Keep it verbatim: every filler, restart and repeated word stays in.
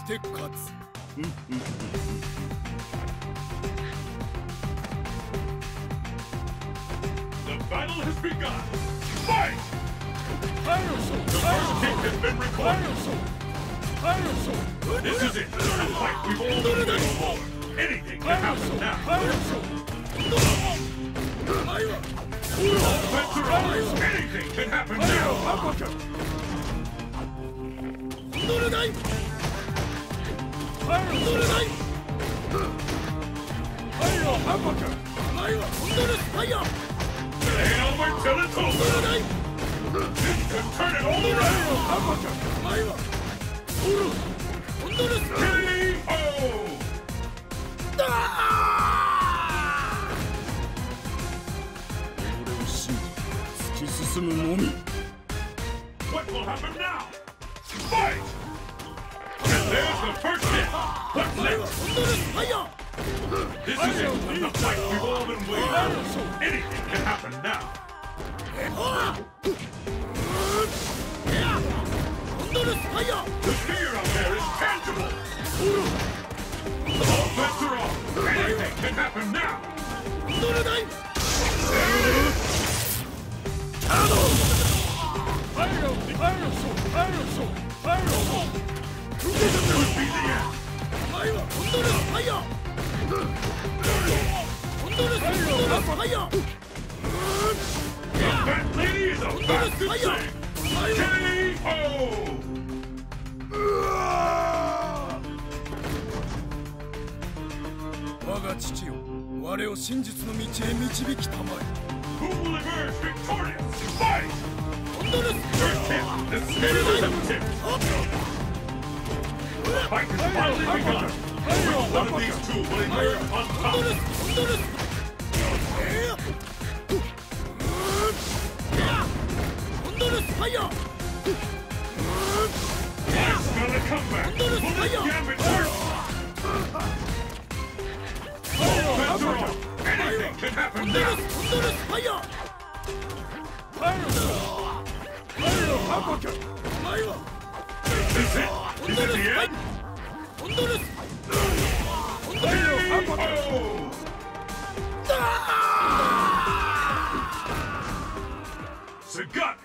して勝つ。 The battle has begun. Fight! The first kick has been recorded. This is it. The fight we've all been waiting for. Anything can happen now. Offense or offense, anything can happen now. Stay on my till it's over. This could turn it all around. K O! 俺を信じ突き進むのみ。 What will happen now? Fight! And there's the first hit. What's next? This is it. The fight we've all been waiting for. Anything can happen now. The fear out there is tangible. Offense or off. Anything can happen now. This could be the end. The fat lady is about to sing. K O! 我が父よ、我を真実の道へ導きたまえ。 Who will emerge victorious? Fight! First hit, the spear is a tip. The fight has finally begun. Which one of these two will emerge on top? It's gonna come back. Will this gambit work? Offense or off. Anything can happen now. Is this it? Is it the end? K O! Sagat